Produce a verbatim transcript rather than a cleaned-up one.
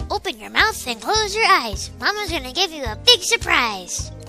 Open your mouth and close your eyes. Mama's gonna give you a big surprise.